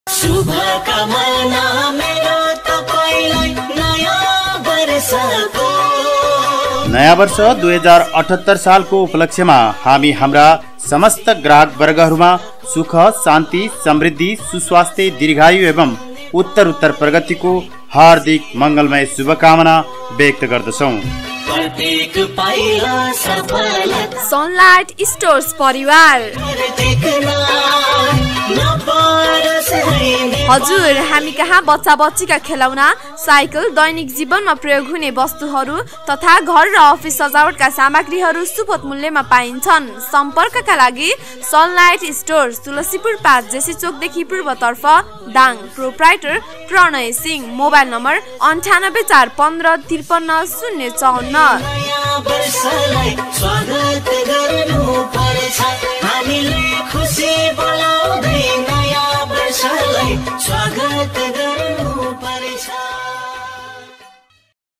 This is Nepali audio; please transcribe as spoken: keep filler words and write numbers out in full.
शुभकामना मेरो तपाईलाई नयाँ वर्षको। नयाँ वर्ष दुई हजार अठहत्तर सालको उपलक्ष्यमा हामी हाम्रा समस्त ग्राहक वर्गहरूमा सुख, शान्ति, समृद्धि, सुस्वास्थ्य, दीर्घायु एवं उत्तर उत्तर प्रगतिको हार्दिक मङ्गलमय शुभकामना व्यक्त गर्दछौँ। सनलाइट स्टोर्स परिवार। हजुर, हामी कहाँ बच्चा बच्चीका खेलौना, साइकल, दैनिक जीवनमा प्रयोग हुने वस्तुहरू तथा घर र अफिस सजावटका सामग्रीहरू सुपथ मूल्यमा पाइन्छन्। सम्पर्कका लागि सनलाइट स्टोर्स, तुलसीपुर पाँच, जेसी चोकदेखि पूर्वतर्फ, Dang. Proprietor Pranay Singh. Mobile number अन्ठानब्बे चार पन्ध्र त्रिपन्न शून्य चौन्न। खुसी बोलाउँदै नयाँ वर्षलाई स्वागत गर्नु।